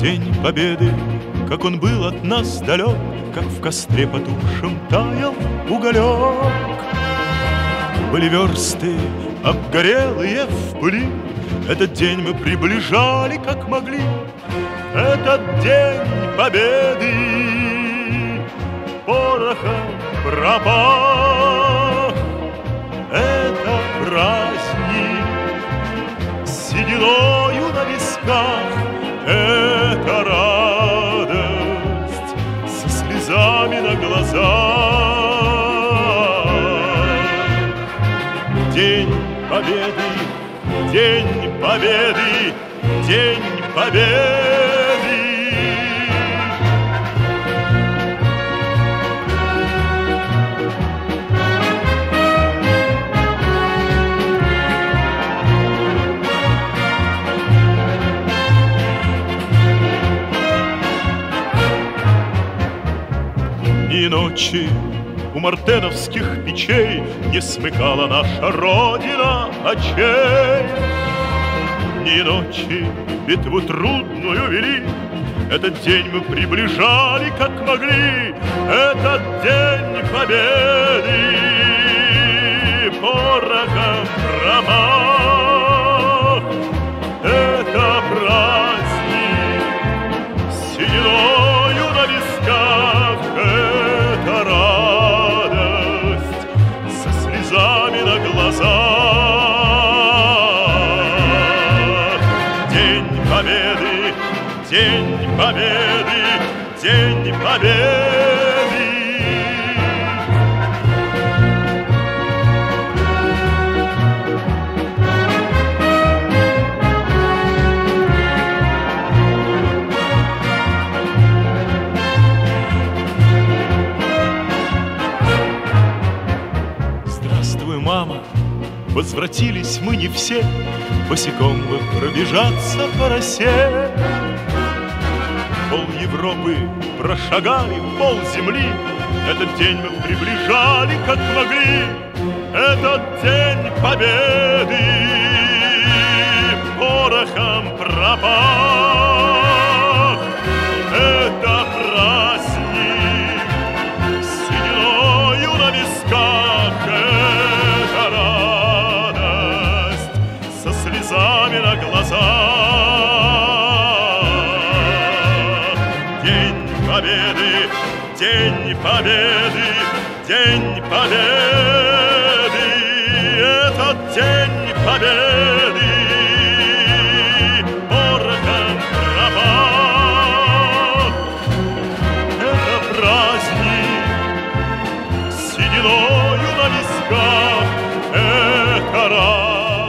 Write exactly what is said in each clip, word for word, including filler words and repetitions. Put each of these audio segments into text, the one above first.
День Победы, как он был от нас далек, как в костре потухшем таял уголек. Были версты, обгорелые в пыли, этот день мы приближали, как могли. Этот день Победы порохом пропах. Это праздник с сединою на висках, это радость со слезами на глазах. День Победы, День Победы, День Победы. Ни ночи у мартеновских печей не смыкала наша Родина очей. Ни ночи битву трудную вели, этот день мы приближали, как могли. Этот день Победы порохом промах. Это праздник с сединою на висках, это радость со слезами на глазах. День Победы, День Победы, День Победы. Здравствуй, мама, возвратились мы не все, босиком бы пробежаться по росе. Пол Европы прошагали, пол земли, этот день мы приближали, как могли. Этот день Победы порохом пропах. Это праздник с сединою на висках, это радость со слезами на глазах. День Победы, День Победы, День Победы. Этот День Победы порохом пропах. Это праздник с сединою на висках, это радость.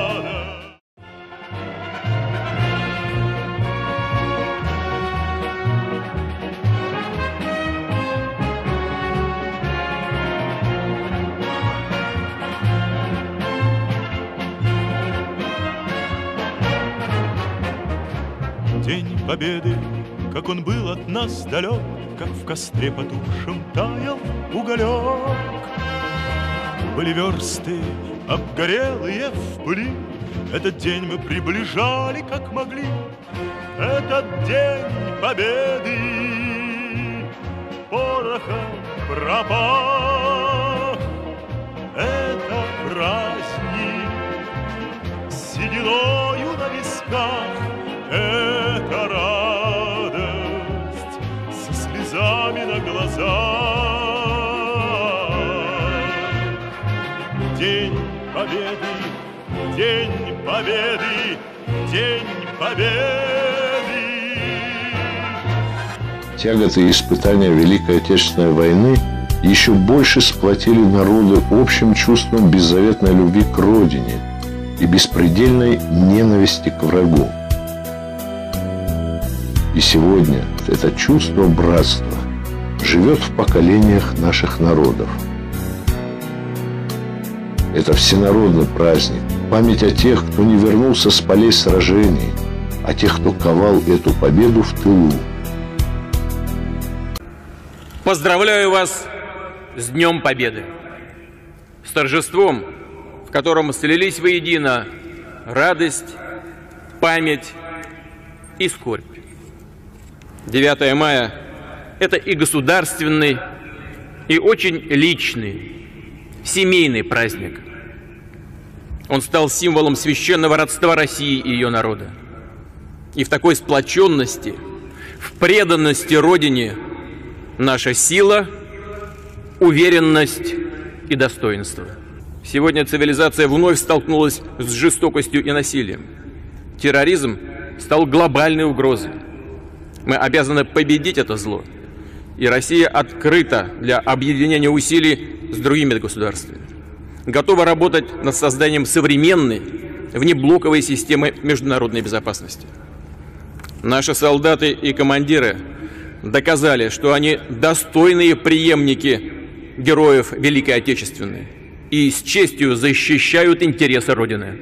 День Победы, как он был от нас далек, как в костре потухшем таял уголек. Были версты, обгорелые в пыли, этот день мы приближали, как могли. Этот день Победы порохом пропах. Это праздник с сединою на висках, это радость со слезами на глазах. День Победы, День Победы, День Победы. Тяготы и испытания Великой Отечественной войны еще больше сплотили народы общим чувством беззаветной любви к Родине и беспредельной ненависти к врагу. И сегодня это чувство братства живет в поколениях наших народов. Это всенародный праздник, память о тех, кто не вернулся с полей сражений, о тех, кто ковал эту победу в тылу. Поздравляю вас с Днем Победы, с торжеством, в котором слились воедино радость, память и скорбь. девятое мая – это и государственный, и очень личный, семейный праздник. Он стал символом священного родства России и ее народа. И в такой сплоченности, в преданности Родине наша сила, уверенность и достоинство. Сегодня цивилизация вновь столкнулась с жестокостью и насилием. Терроризм стал глобальной угрозой. Мы обязаны победить это зло. И Россия открыта для объединения усилий с другими государствами. Готова работать над созданием современной, внеблоковой системы международной безопасности. Наши солдаты и командиры доказали, что они достойные преемники героев Великой Отечественной и с честью защищают интересы Родины.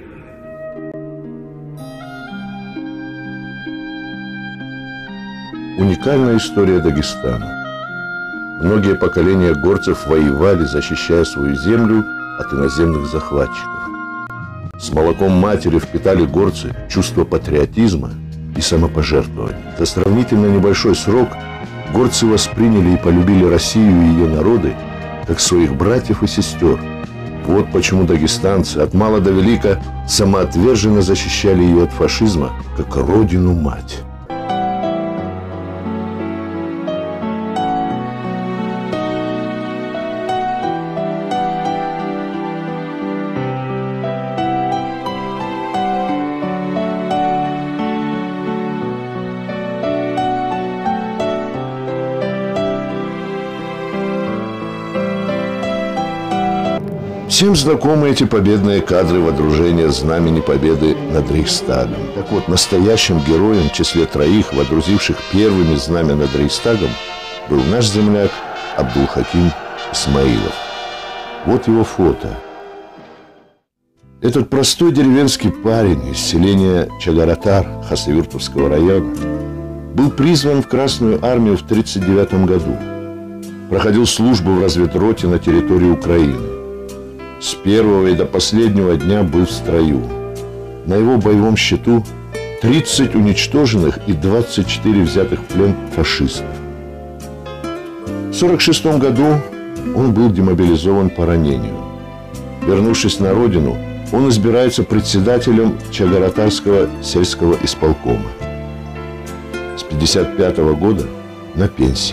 Уникальная история Дагестана. Многие поколения горцев воевали, защищая свою землю от иноземных захватчиков. С молоком матери впитали горцы чувство патриотизма и самопожертвования. За сравнительно небольшой срок горцы восприняли и полюбили Россию и ее народы как своих братьев и сестер. Вот почему дагестанцы от мала до велика самоотверженно защищали ее от фашизма, как родину-мать. Всем знакомы эти победные кадры водружения знамени победы над Рейхстагом. Так вот, настоящим героем в числе троих, водрузивших первыми знамя над Рейхстагом, был наш земляк Абдулхаким Исмаилов. Вот его фото. Этот простой деревенский парень из селения Чагаратар Хасавюртовского района был призван в Красную армию в тысяча девятьсот тридцать девятом году. Проходил службу в разведроте на территории Украины. С первого и до последнего дня был в строю. На его боевом счету тридцать уничтоженных и двадцать четыре взятых в плен фашистов. В сорок шестом году он был демобилизован по ранению. Вернувшись на родину, он избирается председателем Чагаратарского сельского исполкома. С пятьдесят пятого года на пенсии.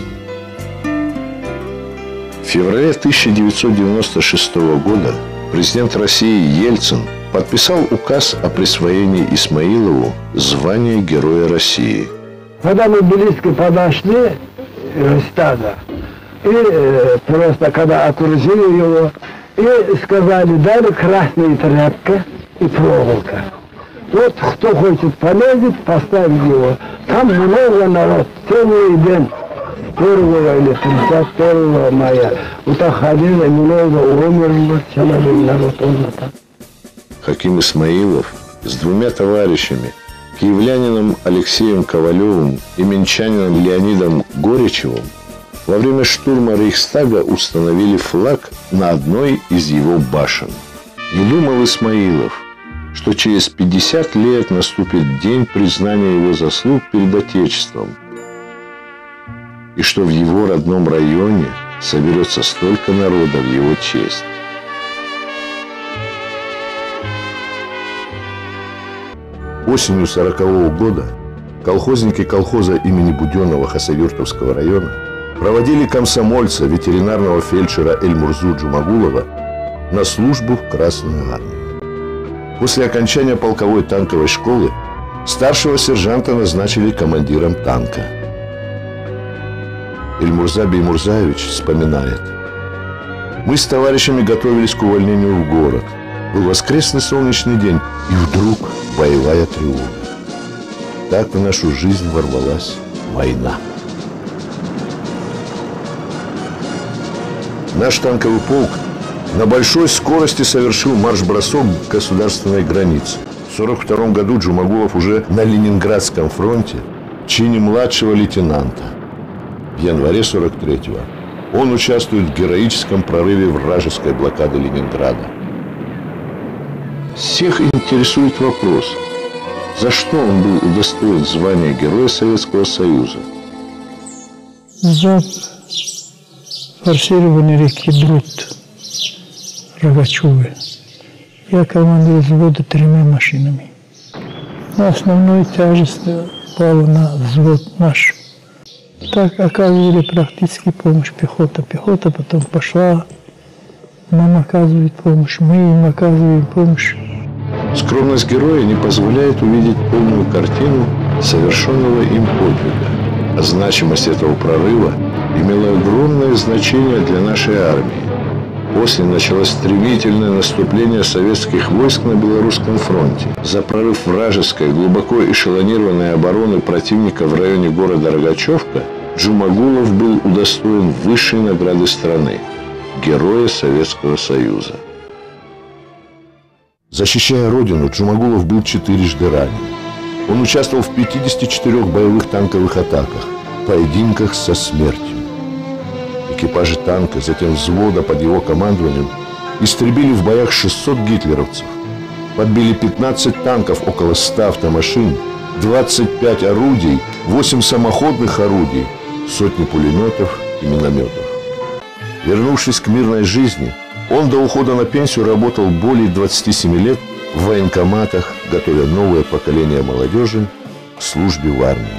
В феврале тысяча девятьсот девяносто шестого года президент России Ельцин подписал указ о присвоении Исмаилову звания Героя России. Когда мы близко подошли к стаду, и э, просто когда окружили его, и сказали, дали красная тряпка и проволока. Вот кто хочет полезет, поставить его. Там много народ, целый день. первого или тридцать первого мая. Вот так ходили, много умерло, человек народ умер. Хаким Исмаилов с двумя товарищами, киевлянином Алексеем Ковалевым и минчанином Леонидом Горячевым, во время штурма Рейхстага установили флаг на одной из его башен. Не думал Исмаилов, что через пятьдесят лет наступит день признания его заслуг перед Отечеством, и что в его родном районе соберется столько народа в его честь. Осенью сорокового года колхозники колхоза имени Буденного Хасавюртовского района проводили комсомольца, ветеринарного фельдшера Эльмурзу Джумагулова, на службу в Красную армию. После окончания полковой танковой школы старшего сержанта назначили командиром танка. Эльмурза Беймурзаевич вспоминает: «Мы с товарищами готовились к увольнению в город. Был воскресный солнечный день, и вдруг боевая тревога. Так в нашу жизнь ворвалась война». Наш танковый полк на большой скорости совершил марш-бросок к государственной границе. В сорок втором году Джумагулов уже на Ленинградском фронте в чине младшего лейтенанта. В январе сорок третьего он участвует в героическом прорыве вражеской блокады Ленинграда. Всех интересует вопрос, за что он был удостоен звания Героя Советского Союза. взвод форсирования реки Брут, Рогачевы. Я командую взвода тремя машинами. Но основную тяжесть пала на взвод наш. Так оказывали практически помощь пехота. Пехота потом пошла, нам оказывает помощь, мы им оказываем помощь. Скромность героя не позволяет увидеть полную картину совершенного им подвига. А значимость этого прорыва имела огромное значение для нашей армии. После началось стремительное наступление советских войск на Белорусском фронте. За прорыв вражеской, глубоко эшелонированной обороны противника в районе города Рогачевка Джумагулов был удостоен высшей награды страны – Героя Советского Союза. Защищая родину, Джумагулов был четырежды ранен. Он участвовал в пятидесяти четырёх боевых танковых атаках, поединках со смертью. Экипажи танка, затем взвода под его командованием, истребили в боях шестьсот гитлеровцев, подбили пятнадцать танков, около ста автомашин, двадцать пять орудий, восемь самоходных орудий, сотни пулеметов и минометов. Вернувшись к мирной жизни, он до ухода на пенсию работал более двадцати семи лет в военкоматах, готовя новое поколение молодежи к службе в армии.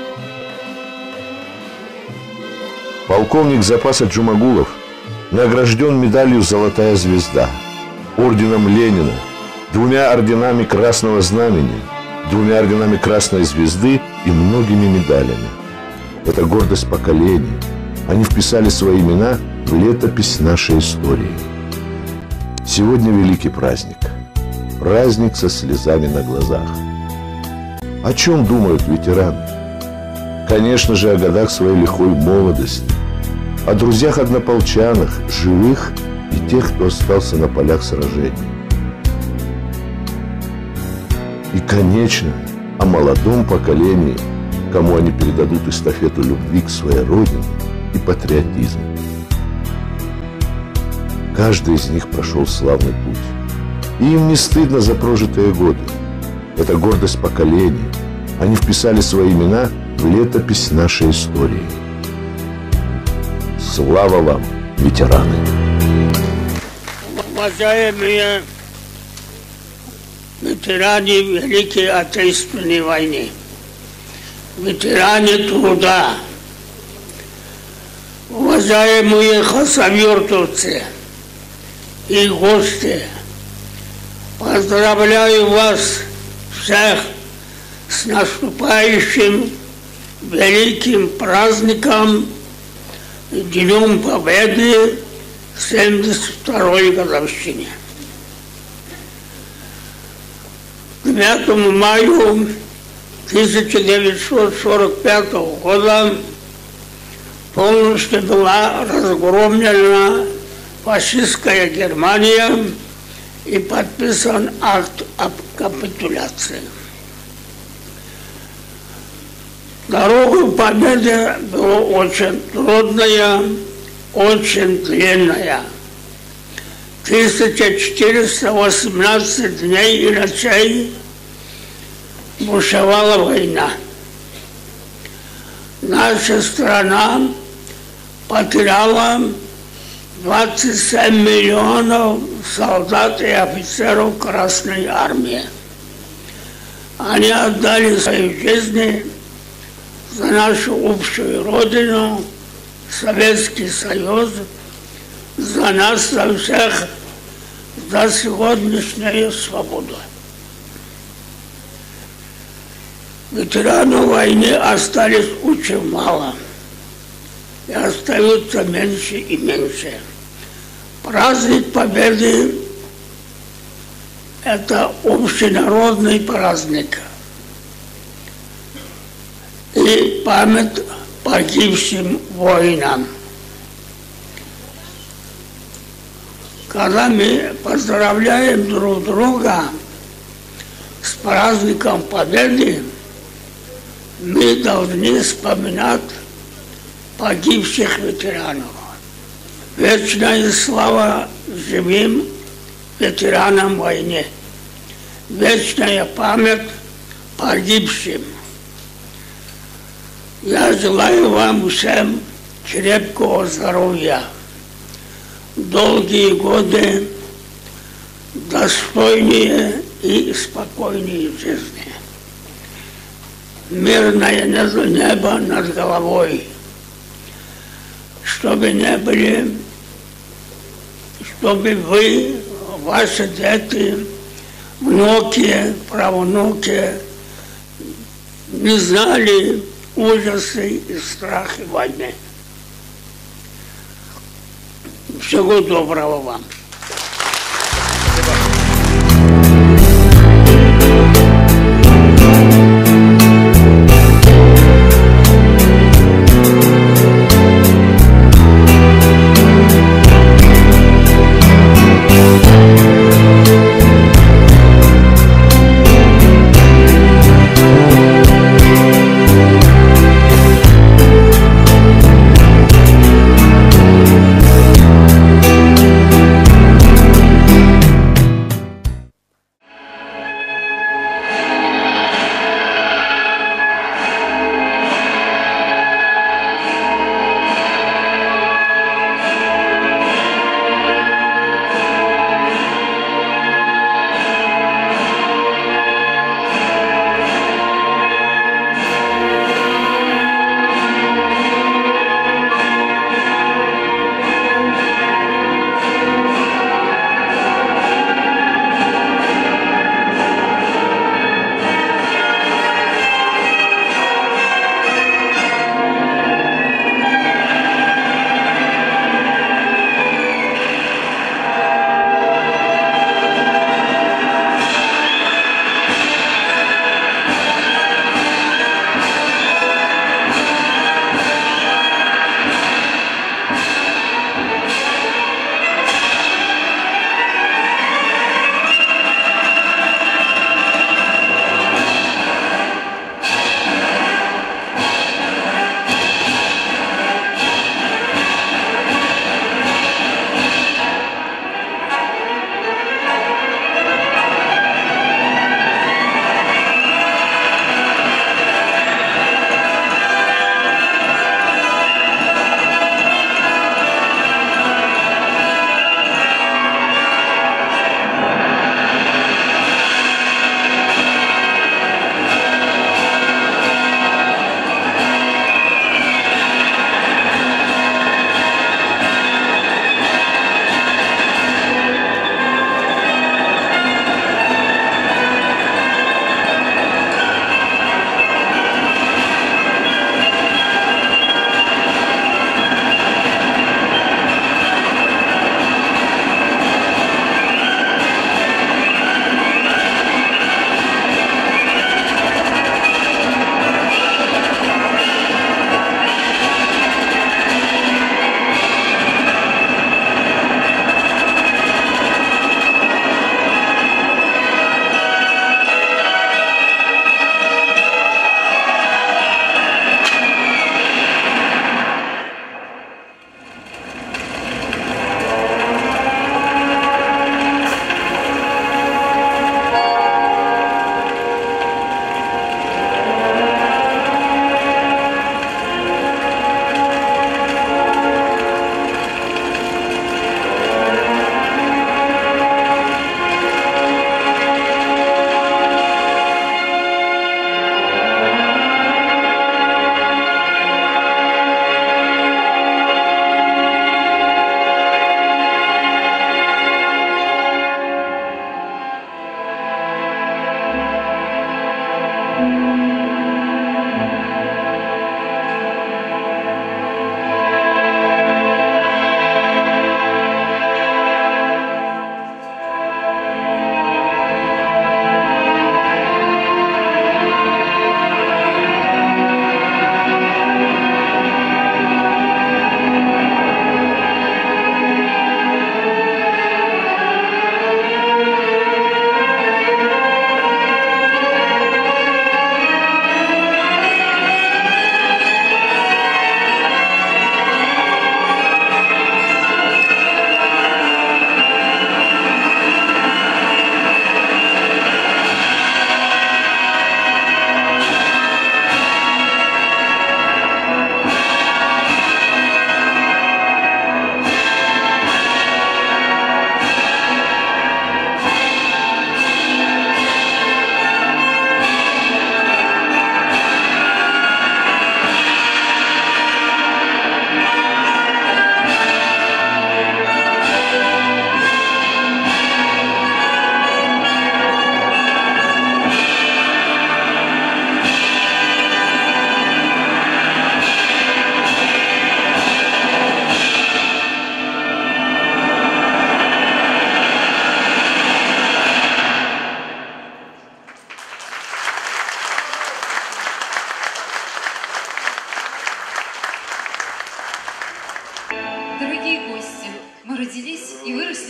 Полковник запаса Джумагулов награжден медалью «Золотая звезда», орденом Ленина, двумя орденами Красного Знамени, двумя орденами Красной Звезды и многими медалями. Это гордость поколений. Они вписали свои имена в летопись нашей истории. Сегодня великий праздник. Праздник со слезами на глазах. О чем думают ветераны? Конечно же, о годах своей лихой молодости, о друзьях-однополчанах, живых и тех, кто остался на полях сражений. И, конечно, о молодом поколении, кому они передадут эстафету любви к своей родине и патриотизм. Каждый из них прошел славный путь. И им не стыдно за прожитые годы. Это гордость поколений. Они вписали свои имена в летопись нашей истории. Слава вам, ветераны! Уважаемые ветеране Великой Отечественной войны, ветеране труда, уважаемые хасавюртовцы и гости, поздравляю вас всех с наступающим великим праздником Днем Победы семьдесят второй годовщине. девятого мая тысяча девятьсот сорок пятого года полностью была разгромлена фашистская Германия и подписан акт об капитуляции. Дорога к победе была очень трудная, очень длинная. тысяча четыреста восемнадцать дней и ночей бушевала война. Наша страна потеряла двадцать семь миллионов солдат и офицеров Красной Армии. Они отдали свои жизни за нашу общую родину, Советский Союз, за нас, за всех, за сегодняшнюю свободу. Ветеранов войны остались очень мало и остаются меньше и меньше. Праздник Победы – это общенародный праздник. И память погибшим воинам. Когда мы поздравляем друг друга с праздником Победы, мы должны вспоминать погибших ветеранов. Вечная слава живым ветеранам войны. Вечная память погибшим. Я желаю вам всем крепкого здоровья, долгие годы, достойнее и спокойнее жизни. Мирное небо над головой, чтобы не были, чтобы вы, ваши дети, внуки, правнуки не знали ужасы и страхи войны. Всего доброго вам.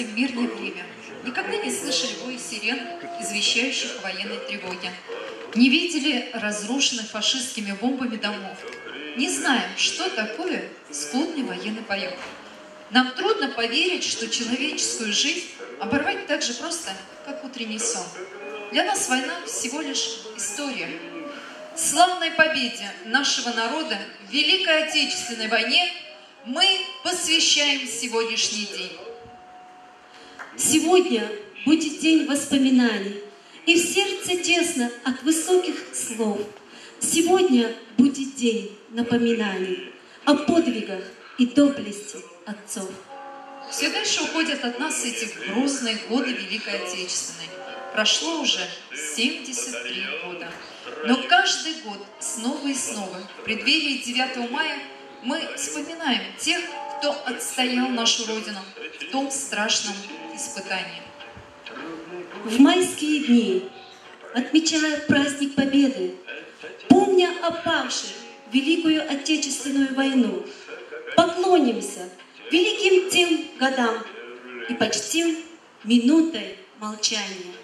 выросли в мирное время, никогда не слышали воя сирен, извещающих о военной тревоге, не видели разрушенных фашистскими бомбами домов, не знаем, что такое скудный военный паёк. Нам трудно поверить, что человеческую жизнь оборвать так же просто, как утренний сон. Для нас война всего лишь история. Славной победе нашего народа в Великой Отечественной войне мы посвящаем сегодняшний день. Сегодня будет день воспоминаний, и в сердце тесно от высоких слов. Сегодня будет день напоминаний о подвигах и доблести отцов. Все дальше уходят от нас эти грустные годы Великой Отечественной. Прошло уже семьдесят три года. Но каждый год снова и снова в преддверии девятого мая мы вспоминаем тех, кто отстоял нашу Родину в том страшном испытании. В майские дни, отмечая праздник Победы, помня о павших в Великую Отечественную войну, поклонимся великим тем годам и почтим минутой молчания.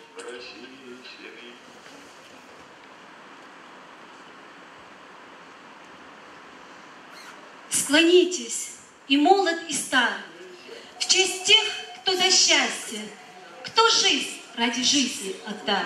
Склонитесь, и молод, и стар, в честь тех, кто за счастье, кто жизнь ради жизни отдал.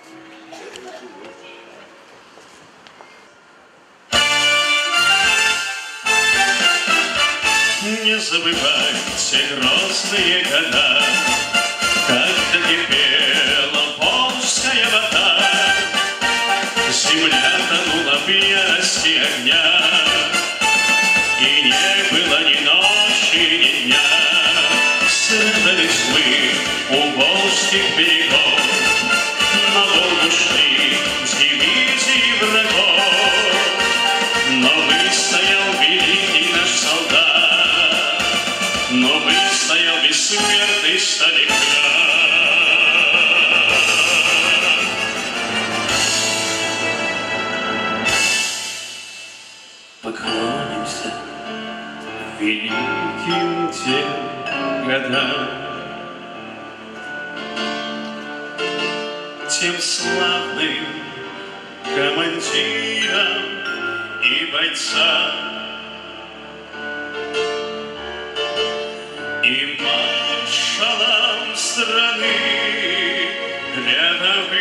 Не забывайте грозные года, когда кипела волжская вода, земля тонула в ярости огня, и не было ни ночи, ни дня. Сражались мы у волжских берегов, на Волгу шли с дивизией врагов, но выстоял великий наш солдат, но выстоял бессмертный Сталинград. Поклонимся великим тем годам, тем славным командирам и бойцам, и маршалам страны рядовым.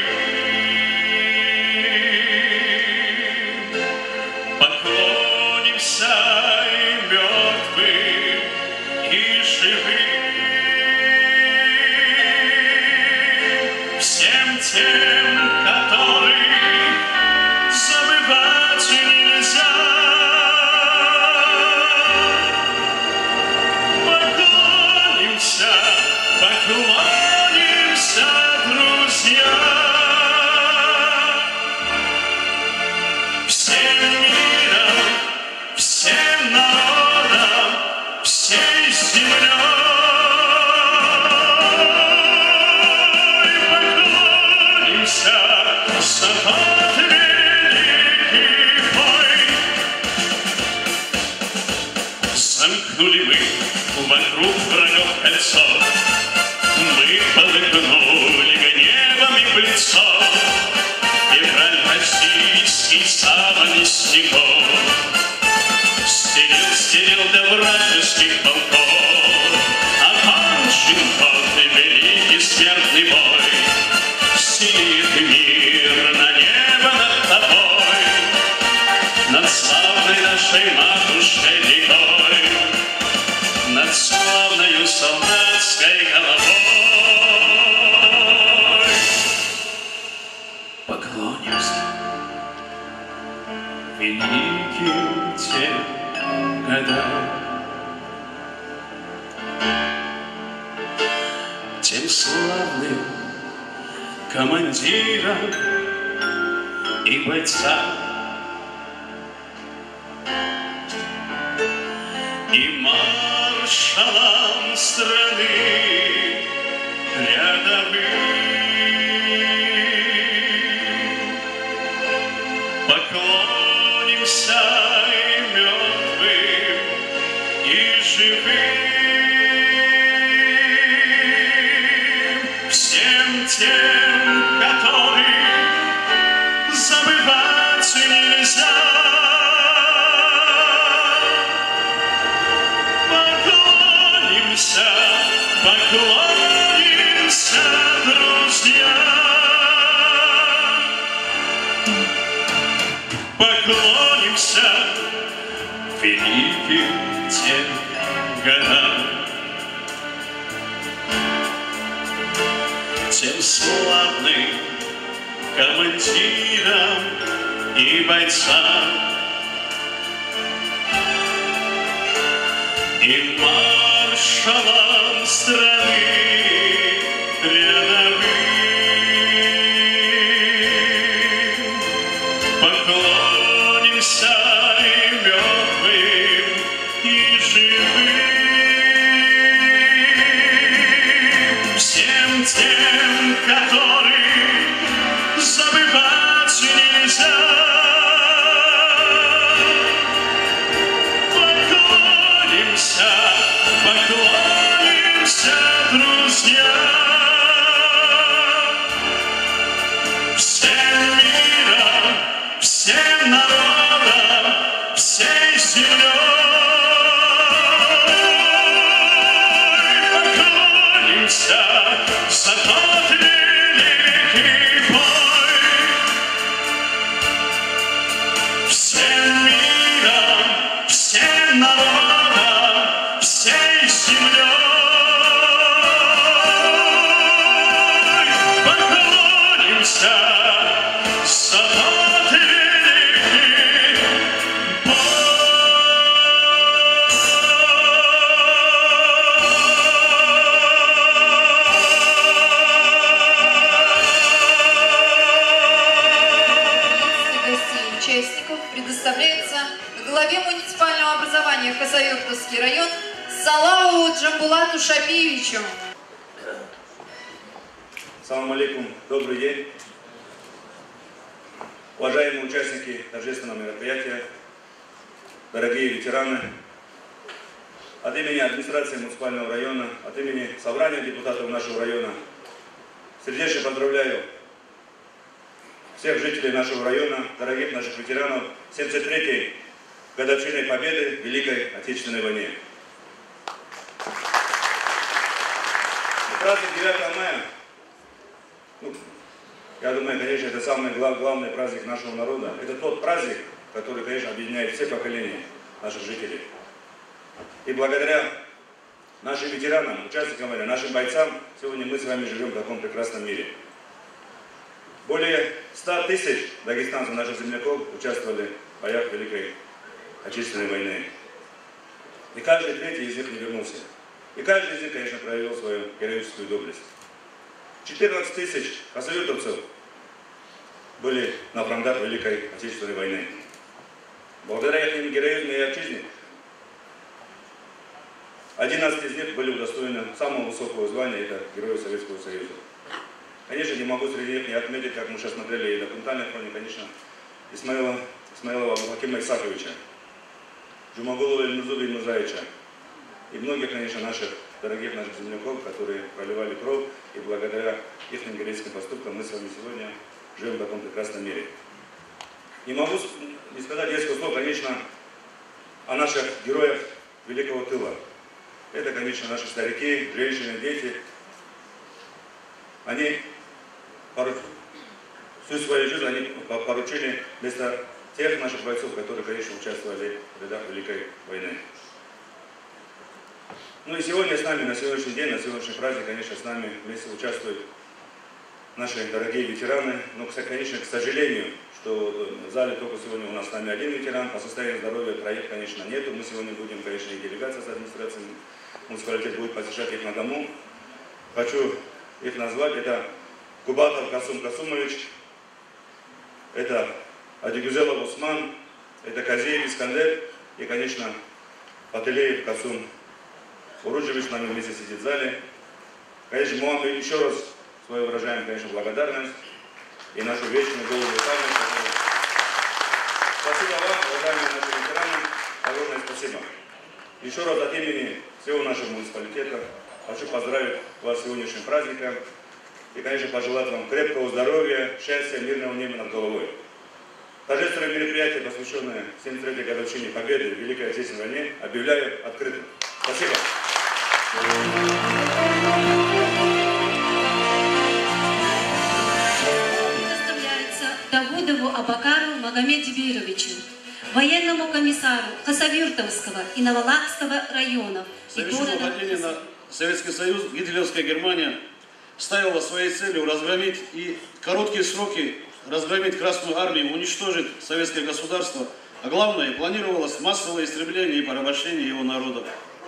Поклонимся и мертвым, и живым, всем тем, которых забывать нельзя. Поклонимся, поклонимся, друзья, всем миром, всем народам, всей землей. Поклонимся за тот великий бой. Замкнули мы вокруг врагов кольцо, мы полыхнули гневом и в лицо, февраль российский саван из снегов стерил, стерил до вражеских полков. Окончен тот великий смертный бой, силит мир на небо над тобой, над славной нашей матушкой рекой, над славною солдатской головой. Поклонимся великим тем годам, тем славным командирам и бойцам, и маршалам страны рядовым. Поклонимся и мертвым, и живым, тем, которых забывать нельзя. Поклонимся, поклонимся, друзья. Поклонимся великим тем годам, тем славным командирам и бойцам, и маршалам страны рядовым. Поклонимся и мертвым, и живым, всем тем, которых забывать нельзя. Поклонимся, поклонимся, друзья. Всем миром, всем народам, всей землей. Поклонимся за тот великий бой. Всем миром, всем народам, всей землей. Поклонимся за тот великий бой. Гостей и участников предоставляется главе муниципального образования Хасавюртовский район Салау Джамбулату Шапиевичу. Салам алейкум, добрый день. Уважаемые участники торжественного мероприятия, дорогие ветераны, от имени администрации муниципального района, от имени собрания депутатов нашего района сердечно поздравляю всех жителей нашего района, дорогих наших ветеранов, семьдесят третьей годовщиной победы в Великой Отечественной войне. Праздник девятого мая, ну, я думаю, конечно, это самый глав, главный праздник нашего народа. Это тот праздник, который, конечно, объединяет все поколения наших жителей. И благодаря нашим ветеранам, участникам войны, нашим бойцам, сегодня мы с вами живем в таком прекрасном мире. Более ста тысяч дагестанцев, наших земляков, участвовали в боях Великой Отечественной войны. И каждый третий из них не вернулся. И каждый из них, конечно, проявил свою героическую доблесть. четырнадцать тысяч хасавюртовцев были на фронтах Великой Отечественной войны. Благодаря их героизму и отчизне одиннадцать из них были удостоены самого высокого звания, это Герои Советского Союза. Конечно, не могу среди них не отметить, как мы сейчас смотрели и документальной хронике, конечно, Исмаила, Исмаилова Абу-Хакима Исаковича, Джумагулова Ильмузуба Ильмузаевича и многих, конечно, наших дорогих наших земляков, которые проливали кровь, и благодаря их героическим поступкам мы с вами сегодня живем в таком прекрасном мире. Не могу не сказать несколько слов, конечно, о наших героях Великого Тыла. Это, конечно, наши старики, женщины, дети. Они всю свою жизнь они поручили вместо тех наших бойцов, которые, конечно, участвовали в рядах Великой войны. Ну и сегодня с нами, на сегодняшний день, на сегодняшний праздник, конечно, с нами вместе участвуют наши дорогие ветераны. Но, конечно, к сожалению, что в зале только сегодня у нас с нами один ветеран, по состоянию здоровья троих, конечно, нету. Мы сегодня будем, конечно, и делегация с администрацией муниципалитета будет посещать их на дому. Хочу их назвать. Это Кубатов Касум Касумович, это Адигюзелов Усман, это Казеев Искандер и, конечно, Пателеев Касум Уруджевич с нами вместе сидит в зале. Конечно, мы вам еще раз свою выражаем, конечно, благодарность и нашу вечную голову память. Спасибо вам, уважаемые наши ветераны, огромное спасибо. Еще раз от имени всего нашего муниципалитета хочу поздравить вас с сегодняшним праздником и, конечно, пожелать вам крепкого здоровья, счастья, мирного неба над головой. Торжественное мероприятие, посвященное семьдесят третьей годовщине Победы в Великой Отечественной войне, объявляю открытым. Спасибо. Предоставляется Давудову Абакару Магомеду Бировичу, военному комиссару Хасавюртовского и Новолакского районов. Совершив нападение на Советский Союз, гитлеровская Германия ставила своей целью разгромить и короткие сроки разгромить Красную Армию, уничтожить советское государство, а главное, планировалось массовое истребление и порабощение его народов.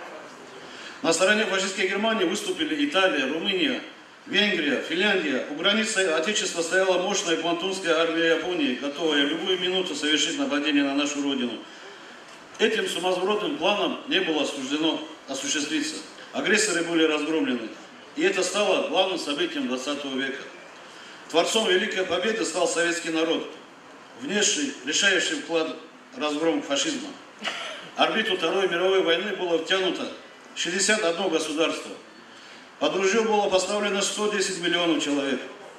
На стороне фашистской Германии выступили Италия, Румыния, Венгрия, Финляндия. У границы Отечества стояла мощная квантунская армия Японии, готовая в любую минуту совершить нападение на нашу родину. Этим сумасбродным планом не было суждено осуществиться. Агрессоры были разгромлены. И это стало главным событием двадцатого века. Творцом Великой Победы стал советский народ, внесший решающий вклад в разгром фашизма. В орбиту Второй мировой войны было втянуто шестьдесят одно государство. Под ружье было поставлено сто десять миллионов человек.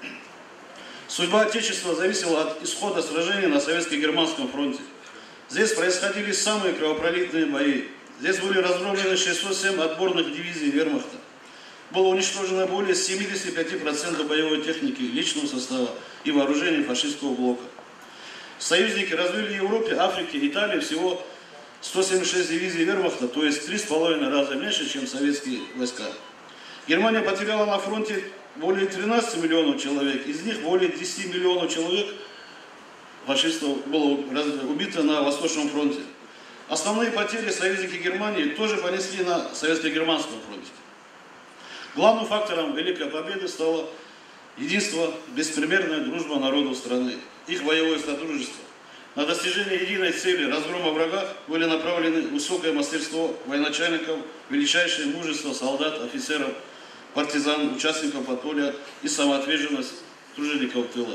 Судьба Отечества зависела от исхода сражений на Советско-Германском фронте. Здесь происходили самые кровопролитные бои. Здесь были разгромлены шестьсот семь отборных дивизий вермахта. Было уничтожено более семидесяти пяти процентов боевой техники, личного состава и вооружений фашистского блока. Союзники развили в Европе, Африке, Италии всего сто семьдесят шесть дивизий вермахта, то есть три с половиной раза меньше, чем советские войска. Германия потеряла на фронте более тринадцати миллионов человек, из них более десяти миллионов человек фашистов было убито на Восточном фронте. Основные потери союзники Германии тоже понесли на Советско-Германском фронте. Главным фактором Великой Победы стало единство, беспримерная дружба народов страны, их боевое сотрудничество. На достижение единой цели разгрома врага были направлены высокое мастерство военачальников, величайшее мужество солдат, офицеров, партизан, участников подполья и самоотверженность тружеников тыла.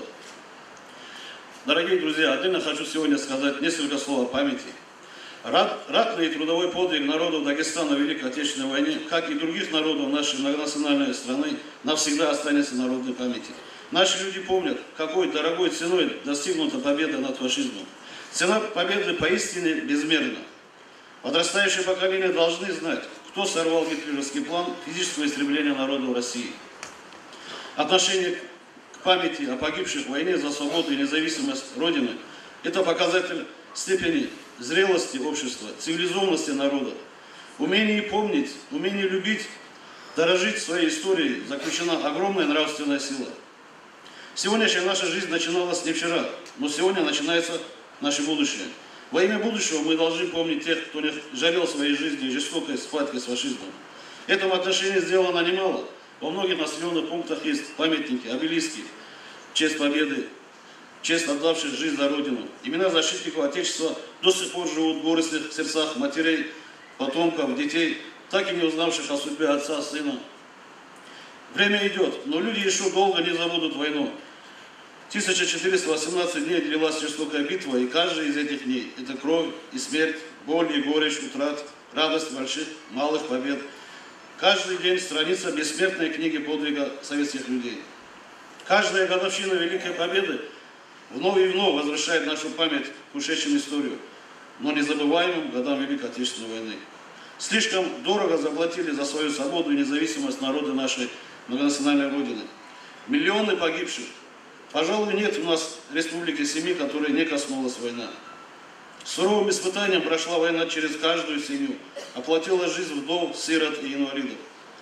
Дорогие друзья, отдельно хочу сегодня сказать несколько слов о памяти. Ратный и трудовой подвиг народов Дагестана в Великой Отечественной войне, как и других народов нашей многонациональной страны, навсегда останется в народной памяти. Наши люди помнят, какой дорогой ценой достигнута победа над фашизмом. Цена победы поистине безмерна. Подрастающее поколение должны знать, кто сорвал гитлеровский план физического истребления народов России. Отношение к памяти о погибших в войне за свободу и независимость Родины – это показатель степени зрелости общества, цивилизованности народа. Умение помнить, умение любить, дорожить своей историей заключена огромная нравственная сила. Сегодняшняя наша жизнь начиналась не вчера, но сегодня начинается наше будущее. Во имя будущего мы должны помнить тех, кто не жалел своей жизни в жестокой схватке с фашизмом. В этом отношении сделано немало. Во многих населенных пунктах есть памятники, обелиски в честь победы, в честь отдавших жизнь за Родину. Имена защитников Отечества до сих пор живут в горестных сердцах матерей, потомков, детей, так и не узнавших о судьбе отца, сына. Время идет, но люди еще долго не забудут войну. тысяча четыреста восемнадцать дней длилась жестокая битва, и каждый из этих дней – это кровь и смерть, боль и горечь, утрат, радость больших, малых побед. Каждый день страница бессмертной книги подвига советских людей. Каждая годовщина Великой Победы вновь и вновь возвращает нашу память к ушедшим историю, но незабываемым годам Великой Отечественной войны. Слишком дорого заплатили за свою свободу и независимость народа нашей многонациональной Родины. Миллионы погибших. Пожалуй, нет у нас республики семьи, которой не коснулась война. Суровым испытанием прошла война через каждую семью, оплатила жизнь вдов, сирот и инвалидов.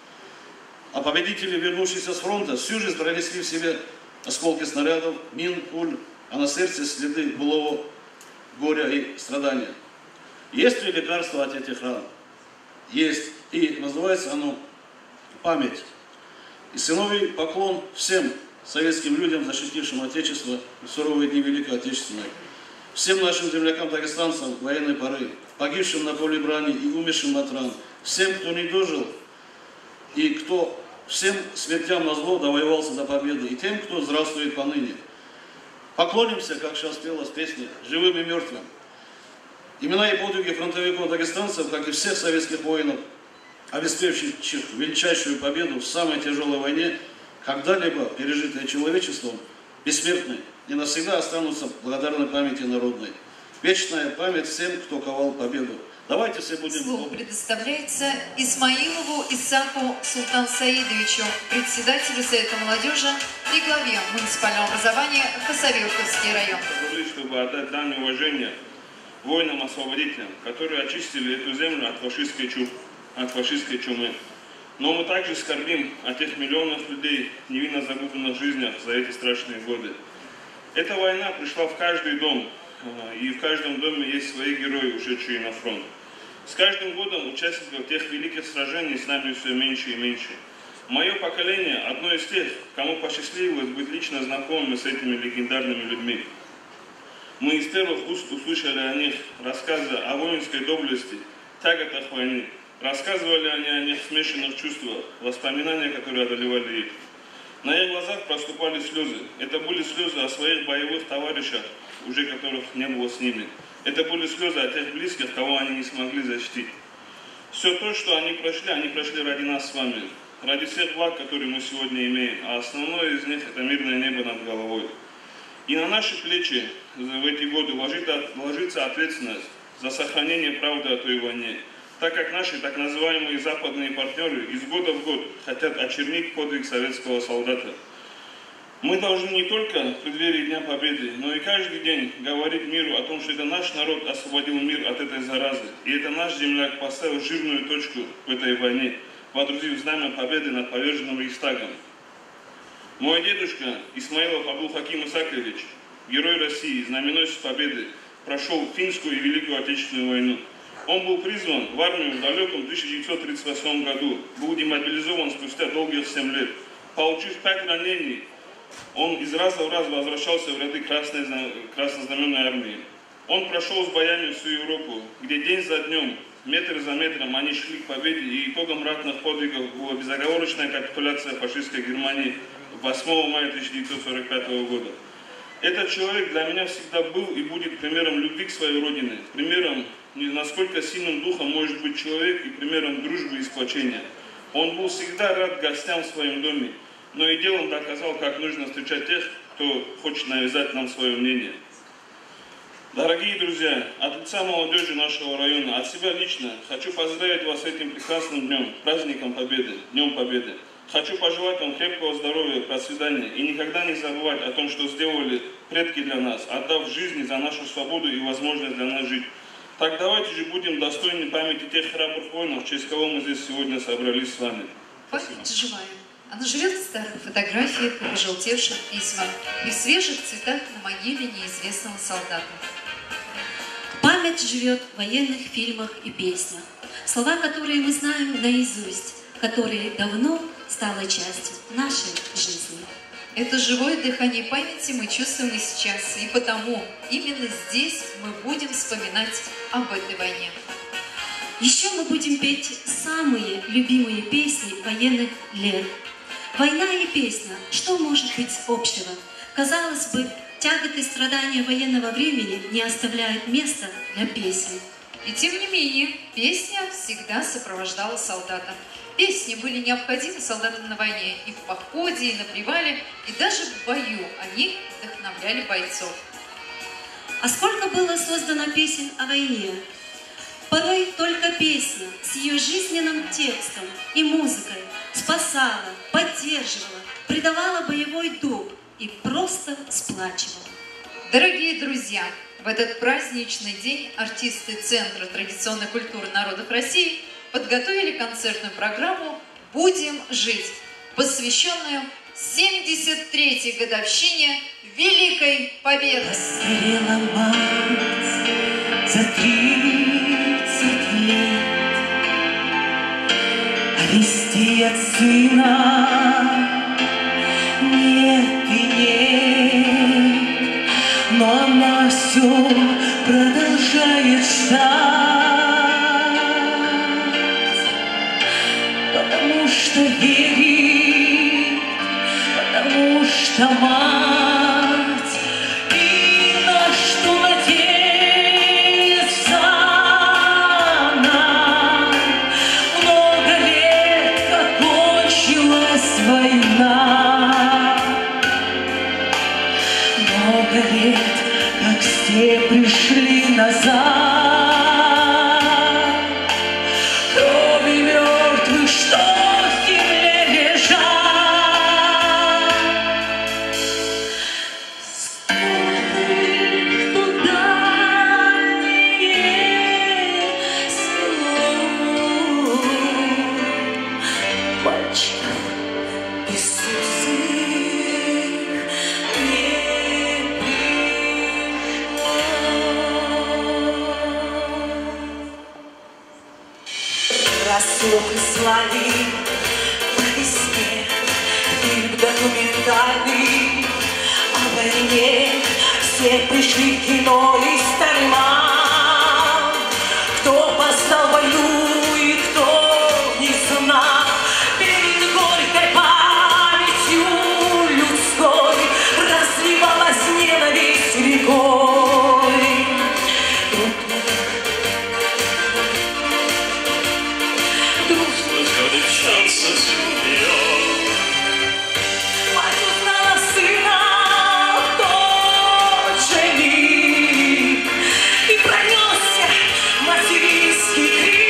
А победители, вернувшиеся с фронта, всю жизнь пронесли в себе осколки снарядов, мин, пуль, а на сердце следы былого горя и страдания. Есть ли лекарство от этих ран? Есть. И называется оно память. И сыновий поклон всем советским людям, защитившим Отечество в суровые дни Великой Отечественной. Всем нашим землякам-дагестанцам военной поры, погибшим на поле брани и умершим от ран, всем, кто не дожил, и кто всем смертям назло довоевался до победы, и тем, кто здравствует поныне. Поклонимся, как сейчас пелась песня, живым и мертвым. Имена и подвиги фронтовиков-дагестанцев, как и всех советских воинов, обеспечивших величайшую победу в самой тяжелой войне, когда-либо пережитые человечеством, бессмертны и навсегда останутся в благодарной памяти народной. Вечная память всем, кто ковал победу. Давайте все будем... Слово предоставляется Исмаилову Исаку Султансаидовичу, председателю Совета молодежи и главе муниципального образования Хасавюртовский район. Чтобы отдать дань уважения воинам-освободителям, которые очистили эту землю от фашистской чумы, от фашистской чумы. Но мы также скорбим о тех миллионах людей, невинно загубленных в жизнях за эти страшные годы. Эта война пришла в каждый дом, и в каждом доме есть свои герои, ушедшие на фронт. С каждым годом участников тех великих сражений с нами все меньше и меньше. Мое поколение – одно из тех, кому посчастливилось быть лично знакомыми с этими легендарными людьми. Мы из первых уст услышали о них рассказы о воинской доблести, тяготах войны. Рассказывали они о них в смешанных чувствах, воспоминания, которые одолевали их. На их глазах проступали слезы. Это были слезы о своих боевых товарищах, уже которых не было с ними. Это были слезы о тех близких, кого они не смогли защитить. Все то, что они прошли, они прошли ради нас с вами. Ради всех благ, которые мы сегодня имеем. А основное из них – это мирное небо над головой. И на наши плечи в эти годы ложится ответственность за сохранение правды о той войне. Так как наши так называемые западные партнеры из года в год хотят очернить подвиг советского солдата. Мы должны не только в преддверии Дня Победы, но и каждый день говорить миру о том, что это наш народ освободил мир от этой заразы. И это наш земляк поставил жирную точку в этой войне, водрузив знамя победы над поверженным Рейхстагом. Мой дедушка Исмаилов Абдулхаким Исакович, герой России, знаменосец победы, прошел финскую и Великую Отечественную войну. Он был призван в армию в далеком тысяча девятьсот тридцать восьмом году, был демобилизован спустя долгих семь лет. Получив пять ранений, он из раза в раз возвращался в ряды Красной, Краснознаменной армии. Он прошел с боями всю Европу, где день за днем, метр за метром они шли к победе, и итогом ратных подвигов была безоговорочная капитуляция фашистской Германии восьмого мая тысяча девятьсот сорок пятого года. Этот человек для меня всегда был и будет примером любви к своей родине, примером, насколько сильным духом может быть человек, и примером дружбы и сплочения. Он был всегда рад гостям в своем доме, но и делом доказал, как нужно встречать тех, кто хочет навязать нам свое мнение. Дорогие друзья, от лица молодежи нашего района, от себя лично, хочу поздравить вас с этим прекрасным днем, праздником Победы, Днем Победы. Хочу пожелать вам крепкого здоровья, процветания и никогда не забывать о том, что сделали предки для нас, отдав жизни за нашу свободу и возможность для нас жить. Так давайте же будем достойны памяти тех храбрых воинов, в честь кого мы здесь сегодня собрались с вами. Память живая. Она живет в старых фотографиях и пожелтевших письмах, и в свежих цветах на могиле неизвестного солдата. Память живет в военных фильмах и песнях, слова, которые мы знаем наизусть, которые давно стало частью нашей жизни. Это живое дыхание памяти мы чувствуем и сейчас, и потому именно здесь мы будем вспоминать об этой войне. Еще мы будем петь самые любимые песни военных лет. Война и песня, что может быть общего? Казалось бы, тяготы и страдания военного времени не оставляют места для песен. И тем не менее, песня всегда сопровождала солдата. Песни были необходимы солдатам на войне и в походе, и на привале, и даже в бою они вдохновляли бойцов. А сколько было создано песен о войне? Порой только песня с ее жизненным текстом и музыкой спасала, поддерживала, придавала боевой дух и просто сплачивала. Дорогие друзья, в этот праздничный день артисты Центра традиционной культуры народов России подготовили концертную программу «Будем жить», посвященную семьдесят третьей годовщине Великой Победы. Старела мать за тридцать лет, а вести от сына нет и нет, но она все продолжает ждать. Потому что верит, потому что мать, и на что надеется она. Много лет, как кончилась война, пришли назад. Крови мертвых, что в земле лежат. Смотрит туда село мальчиков Иисусы. Растет и славит по весне фильм документальный о войне. Все пришли в кино и стали мал. Кто познал войну и кто не знал. Перед горькой памятью людской разливалась ненависть рекой. Разгорячался семья. Мать узнала сына в тот же миг, и пронесся материнский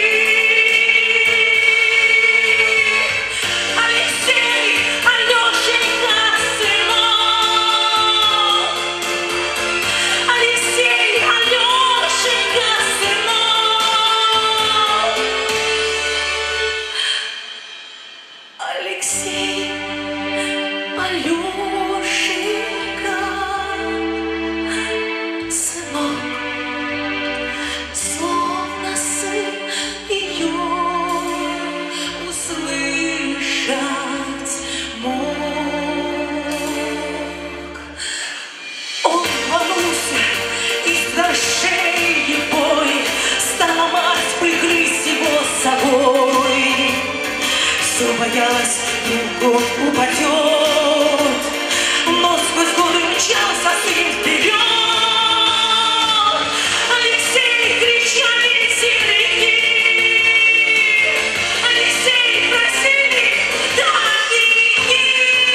крик. Алексей, Алешенька, сынок. Алексей, Алешенька, сынок. Алексей, Алешенька, сынок, словно сын ее услышать мог. Он рванулся из-за шеи бой, стала мать прикрыть его собой. Все боялась, вдруг он упадет, но сквозь годы мчался сын вперед. Алексей, кричали земляки, Алексей, просили, так и не.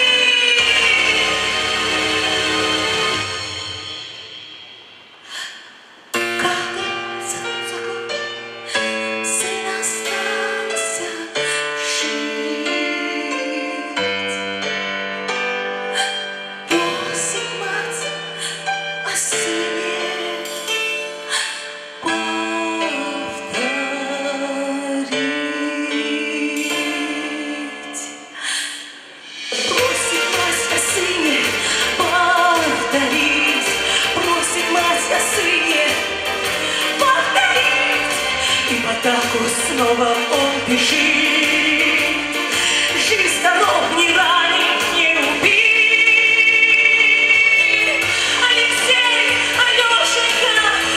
Кажется, сын остался жить. Просит мать о сыне повторить. Просит мать о сыне повторить. Просит мать о сыне повторить. И в атаку снова он бежит. Жив, здоров, не ранен, не убит. Алексей, Алешенька,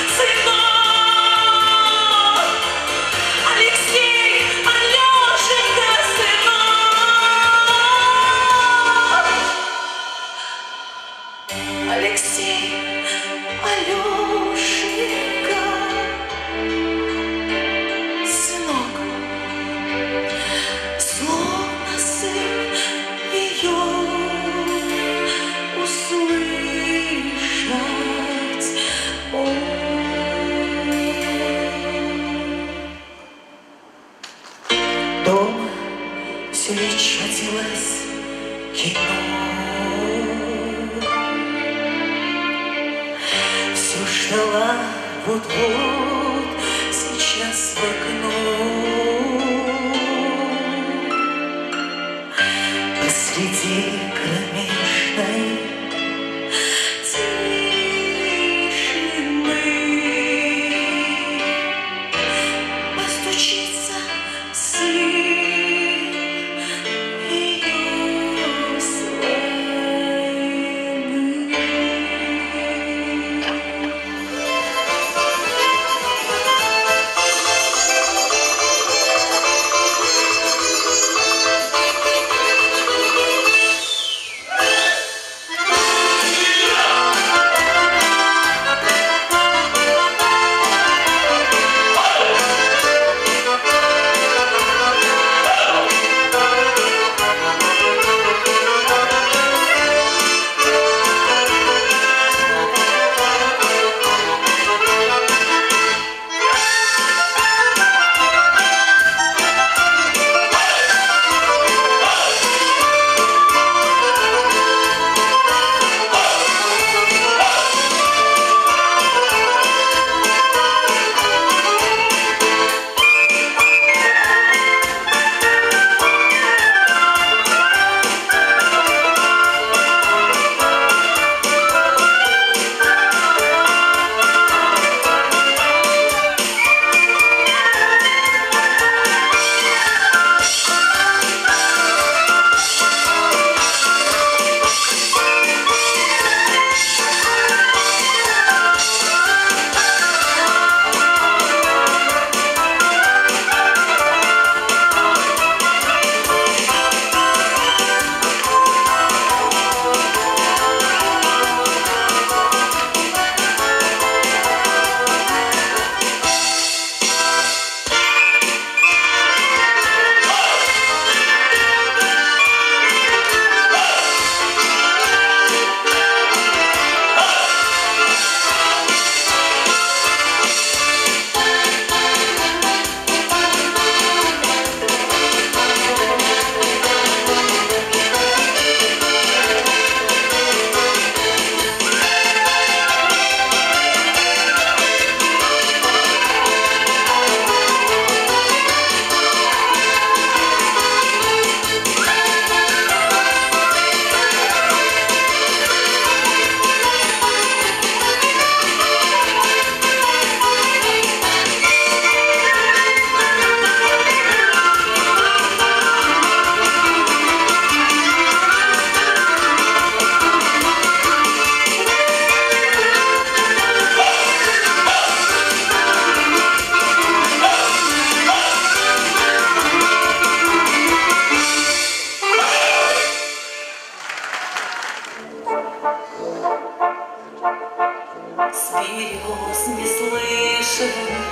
сынок. Алексей, Алешенька, сынок. Алексей, Алешенька, сынок, словно сын ее услышать мог. Дома все еще делалось кино. Все ждала вот-вот сейчас в окно. Посреди кромешной тишины постучится сын ее с войны.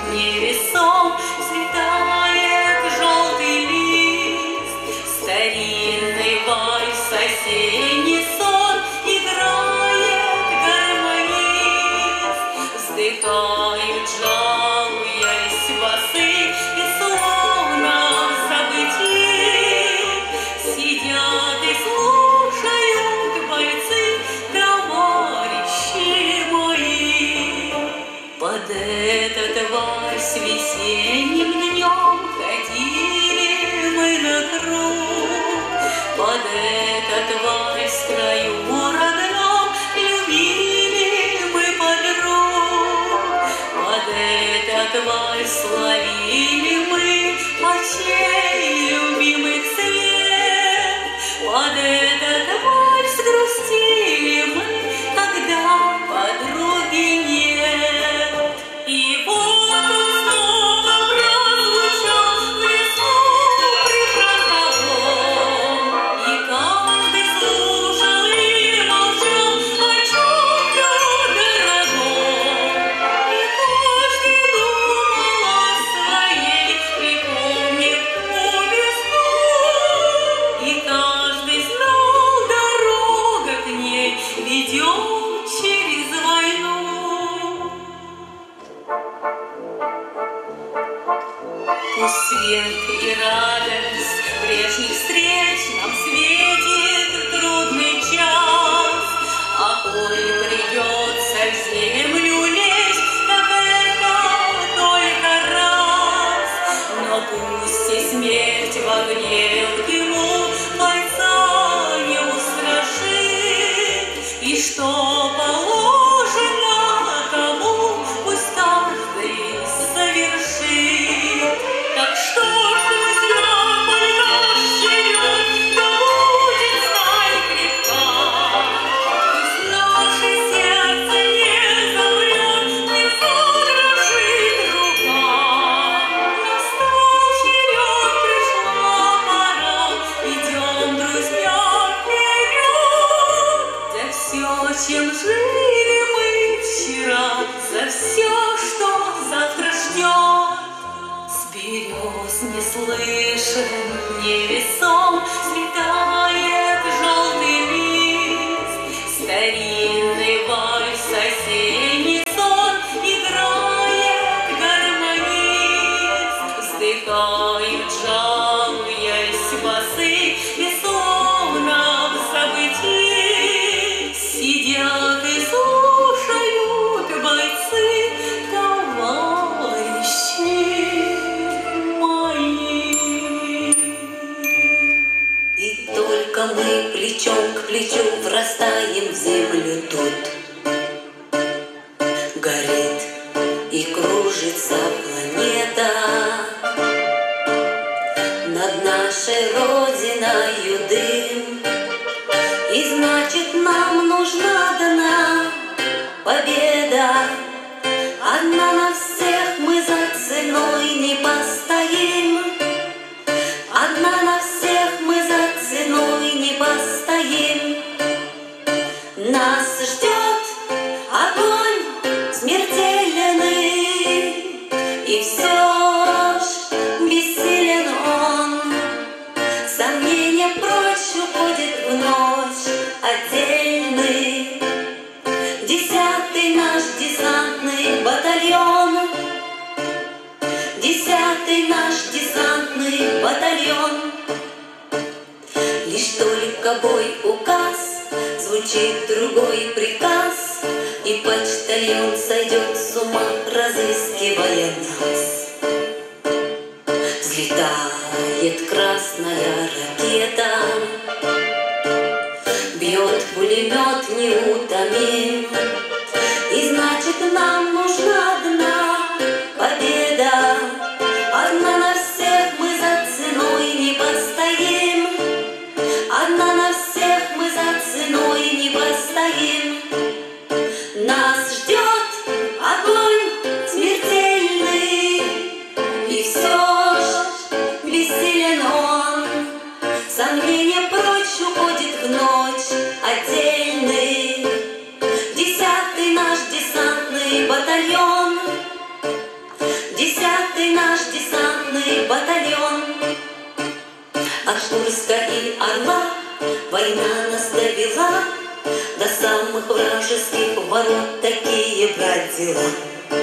невесом светает желтый лист. Старинный вальс, осенний сон играет гармонист. Вздыхают, жалуясь басы, и словно в забытии сидят и слушают бойцы, товарищи мои. Под этот вальс весенним днем ходили мы на круг. Под этот вальс в краю родном любили мы подруг. Под этот вальс ловили мы очей любимых след. Под этот вальс грустили мы, когда подруги нет. И вот он снова прозвучал в лесу прифронтовом, и каждый слушал и молчал о чем-то дорогом. И каждый думал о своей, припомнив ту весну, и каждый знал, дорога к ней ведет через войну. Пусть свет и радость прежних встреч нам светит трудный час, а коль придется в землю лезть, так это только раз. Но пусть и смерть в огне, в дыму бойца не устрашит, и что положено тому, пусть каждый совершит. Так что ж, друзья, коль наш черед, да будет сталь крепка. Пусть наше сердце не замрет, не задрожит рука. Настал черед, пришла пора, идем, друзья, вперед. За все, чем жили мы вчера, за все, что завтра ждет. С берез не слышен, невесом светает желтый лист. Старинный вальс, осенний сон играет гармонист. Вздыхают, жалуясь басы, и словно в забытии сидят и слушают бойцы, товарищи мои. И только мы плечом к плечу врастаем в землю тут. Горит и кружится планета над нашей родиною дым. И значит, нам нужна дана победа. Одна на всех мы за ценой не постоим. Одна на всех мы за ценой не постоим. Нас ждет огонь смертельный, и все ж бессилен он. Сомнения прочь уходит в ночь отдельный. Десятый наш десантный батальон, десятый наш десантный батальон. Лишь только бой указ, звучит другой приказ, и почтальон сойдет с ума, разыскивая нас. Взлетает красная ракета, бьет пулемет неутомим. И значит, нам нужна одна победа. Одна на всех мы за ценой не постоим. Одна на всех мы за ценой не постоим. Нас ждет огонь смертельный, и все ж бессилен он. Сомнения прочь уходит в ночь отдельный. Десятый наш десантный батальон, батальон. От Курска и Орла война нас довела до самых вражеских ворот, такие, брать, дела.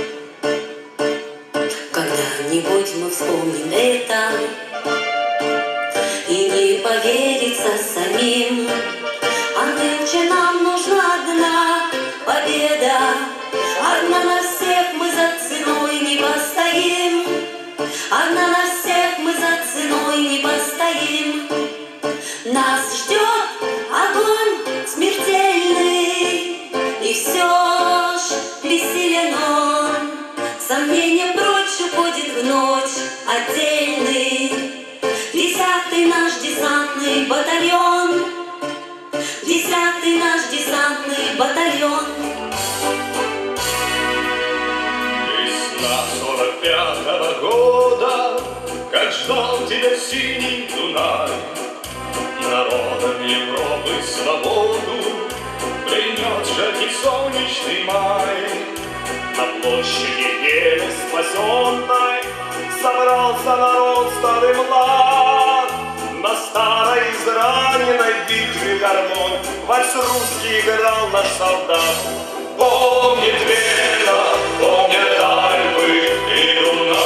Когда-нибудь мы вспомним это и не поверится самим, а нынче нам нужна одна победа. Одна на всех, мы за ценой не постоим. Одна на всех, мы за ценой не постоим. Нас ждет огонь смертельный, и все ж веселен он. Сомнения прочь уходит в ночь отдельный. Десятый наш десантный батальон. Десятый наш десантный батальон. Весна сорок пятого года, как ждал тебя синий Дунай, народам Европы свободу принес жаркий солнечный май. На площади еле спасенной собрался народ старый млад. На старой израненной битве гармонь вальс русский играл наш солдат. Помнит Вена, помнят Альпы и Дунай,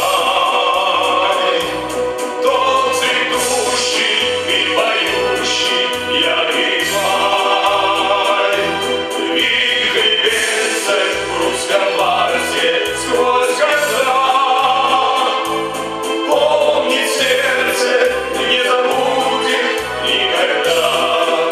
тот цветущий и поющий яркий май. Вихрь песен в русском вальсе сквозь года. Помнит сердце, не забудет никогда.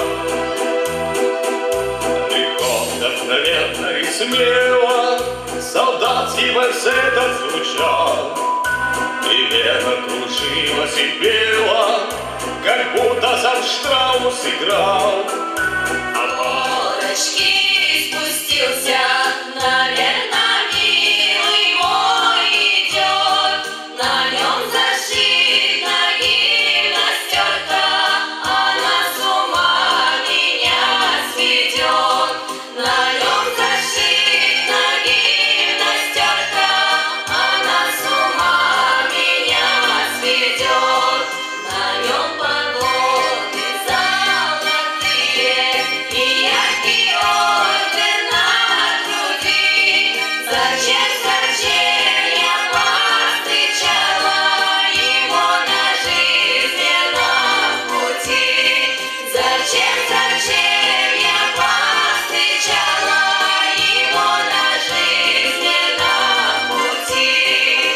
Легко, вдохновенно и смело солдатский вальс этот звучал, и Вена кружилась и пела, как будто сам Штраус играл. А горочки спустился, наверное, милый мой идет. На нем зашита гимнастерка, она с ума меня сведет. На нем зашита гимнастерка, она с ума меня сведет. На нем погоны золотые и яркий орден на груди. Зачем, зачем я повстречала его на жизненном пути? Зачем, зачем я повстречала его на жизненном пути?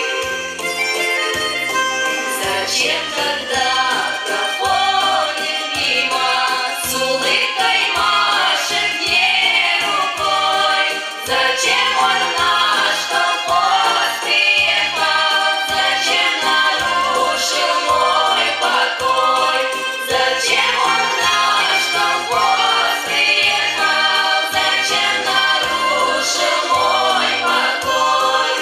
Зачем, когда проходит мимо, с улыбкой машет мне рукой? Зачем он наш, что пост приехал? Зачем нарушил мой покой? Зачем он наш, что пост приехал? Зачем нарушил мой покой?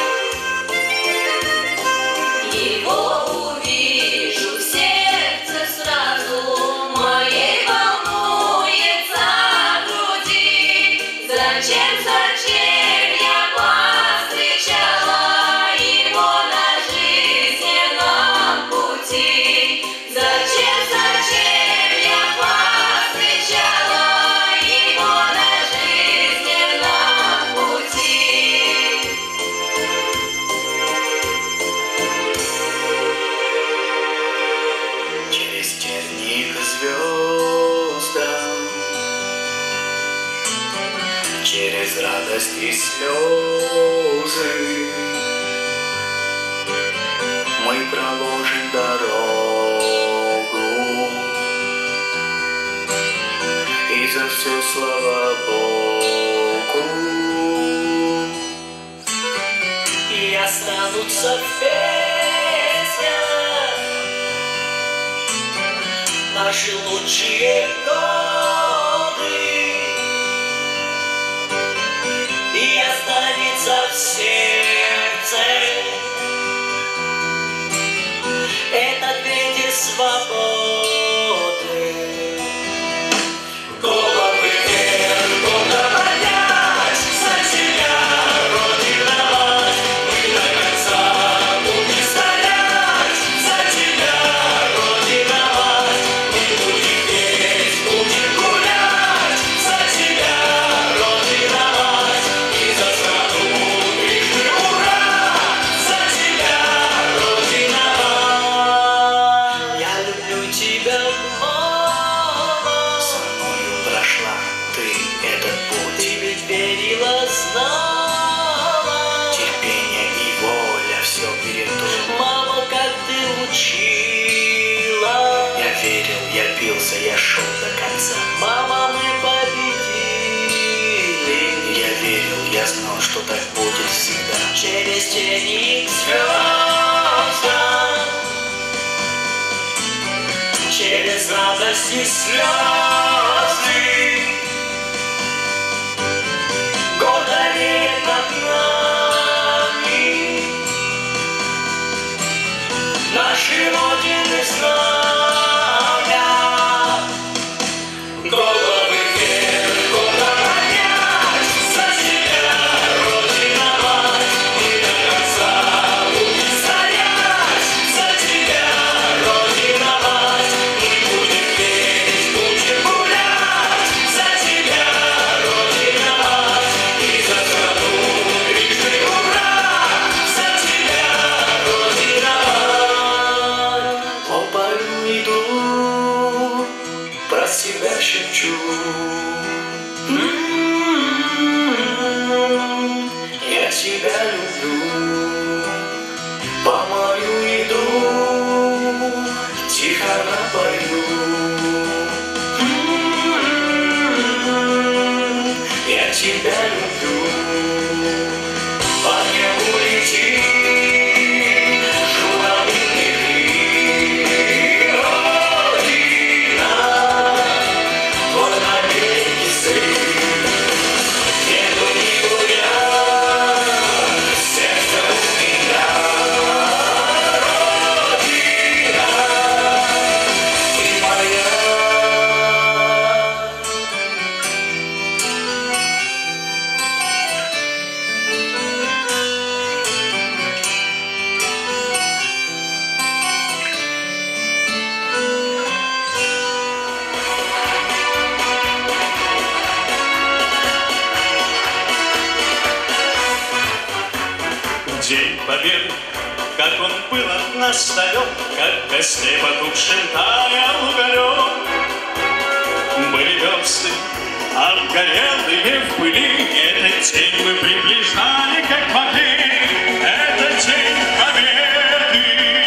Его увижу в сердце сразу, моей волнуется груди. Зачем, зачем я повстречала его на жизненном пути? Зачем, зачем я повстречала его на жизненном пути? Через терник звездам, через радость и слезы мы проложим дорогу, и за все слава Богу. И останутся в песнях наши лучшие годы, и останется в сердце этот ветер свободы. Головы вверх, гордо поднять, за себя, Родина мать, мы до конца будем стоять, за торопился, я шел до конца. Мама, мы победили. Я верил, я знал, что так будет всегда. Через тени к звездам, через радость и слезы, гордо реет над нами наши родины знамя. Головы вверх, гордо поднять, за себя, Родина мать, и до конца будем стоять, за тебя, Родина мать, и будем петь, будем гулять, за тебя, Родина мать, и за страну кричи ура, за тебя, Родина мать. По полю иду, про себя шепчу. М-м-м, я тебя люблю. По морю иду, тихо напою. М-м-м, я тебя люблю. По небу летит журавлиный крик. Родина, твой навеки сын. Нету ни горя, сердце у меня. Родина, ты моя. День Победы, как он был от нас далек, как в костре потухшим таял уголек. Были версты, обгорелые в пыли, этот день мы приближали, как могли. Это день Победы,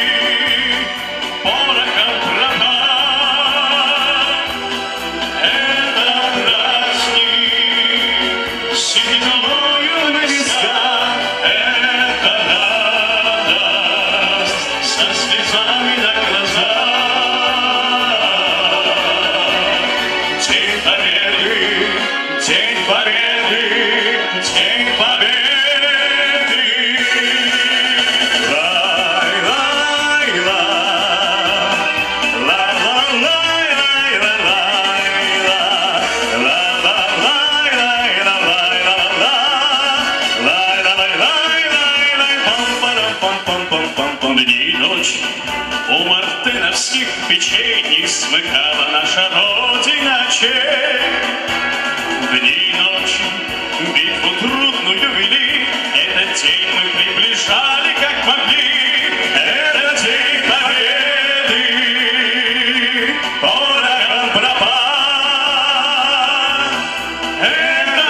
порохом пропах. Это праздник, сединою на висках. Это радость со слезами на глазах. День Победы, День Победы, День Победы. Лай-лай-ла, ла-ла-лай-лай-ла-лай-ла, ла-ла-лай-лай-ла-лай-ла-ла, лай-ла-лай-лай-лай-лай, пам-парам-пам-пам-пам-пам-пам. Дни и ночи у мартыновских печей не смыкала наша Родина чей. Дни и ночи битву трудную вели, этот день мы приближали, как могли. Это день Победы, порохом пропах. Это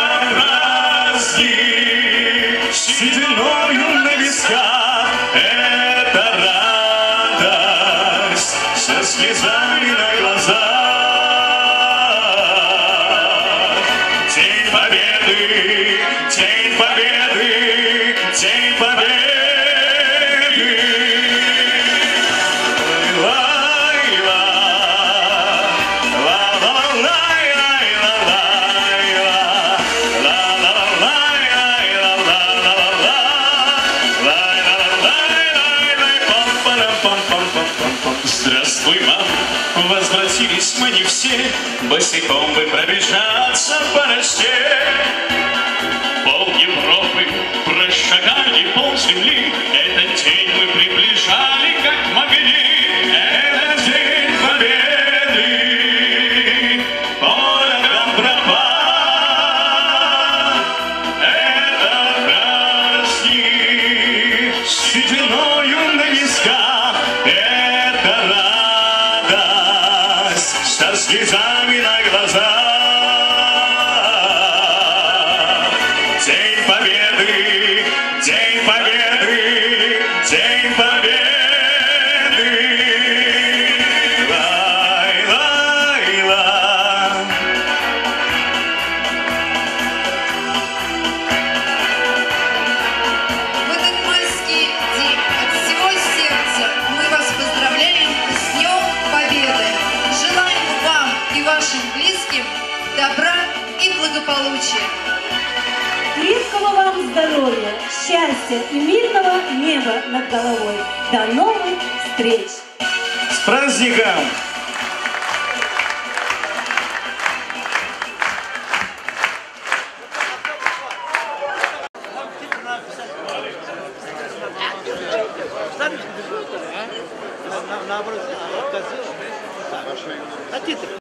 праздник, сединою на висках. Это радость со слезами на глазах. День Победы, День Победы, День Победы. Лай-ла, ла-ла-лай-лай-ла-лай-ла, ла-ла-лай-лай-ла-ла-ла-ла, лай-ла-лай-лай-лай, пам-парам-пам-пам-пам-пам. Здравствуй, мам, возвратились мы не все, босиком бы пробежаться по росе. Пол Европы прошагали, пол земли, этот день мы приближали, как могли. Это день Победы, порохом пропах. Это праздник, сединою на висках. Это радость со слезами на глазах. День Победы, День Победы, День Победы. Лай-лай. здоровья, счастья и мирного неба над головой. До новых встреч! С праздником!